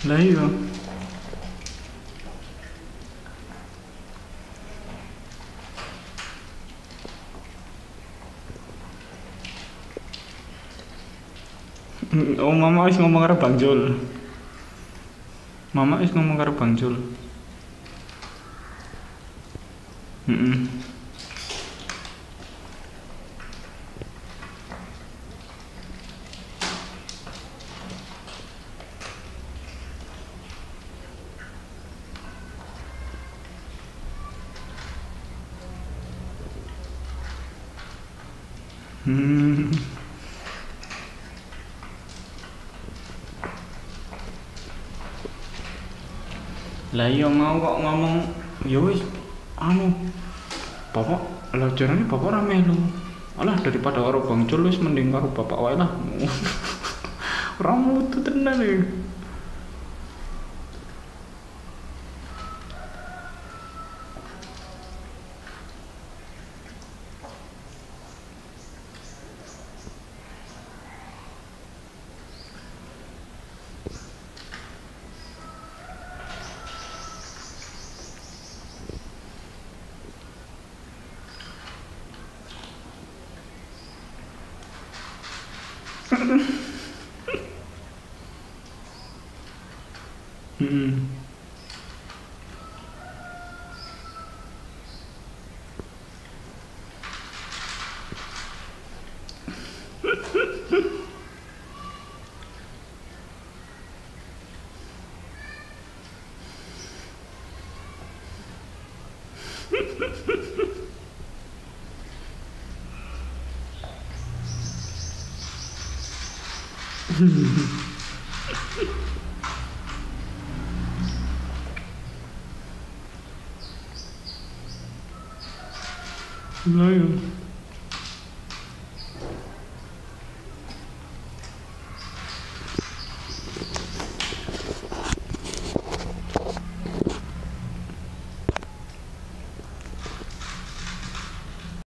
Lah iya. Oh, mama wis ngomong karo Bang Jul. Mama wis ngomong karo Bang Jul. Heeh. Hmm. Lah iya mau kok ngomong ya wis anu bapak lah jarane bapak ra melu. Alah daripada karo Bang Jul wis mending karo bapak wae lah. Ora mutu tenan iki. Hmm. Lah iya.